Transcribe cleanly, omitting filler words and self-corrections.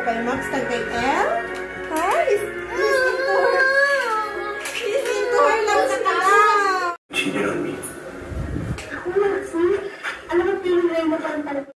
kay Max, kag kay El. Ha? He's into her. He's into her lang na talaga. Cheated on me. Ako, Maxi. Alam mo, feeling mo parang talaga.